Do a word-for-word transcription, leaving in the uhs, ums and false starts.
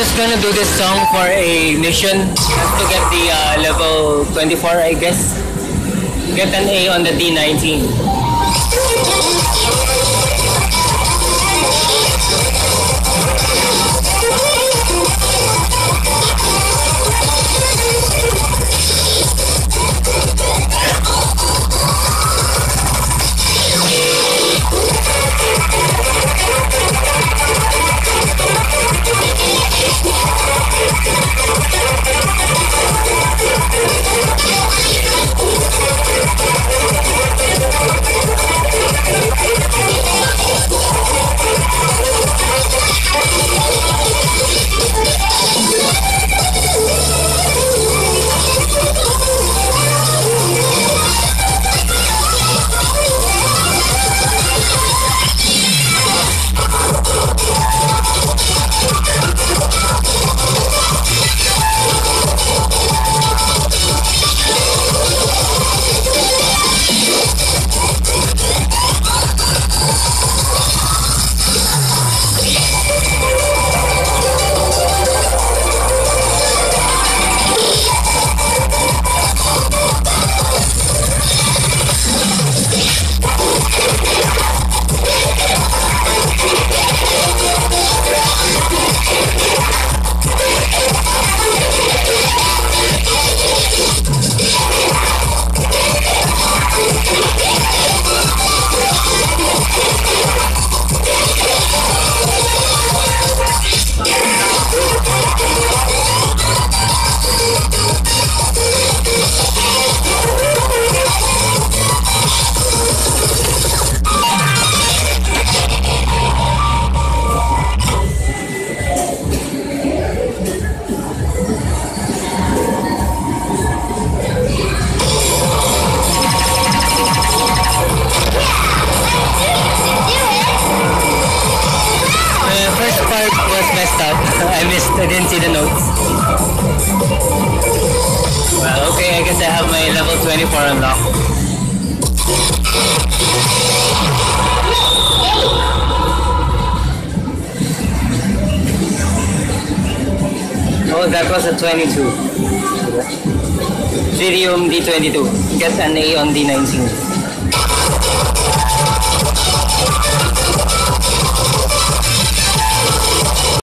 just gonna do this song for a mission to get the uh, level twenty-four, I guess. Get an A on the D nineteen. I missed, I didn't see the notes. Well, okay, I guess I have my level twenty-four unlocked. Oh, that was a twenty-two. Tritium D twenty-two. Get an A on D nineteen.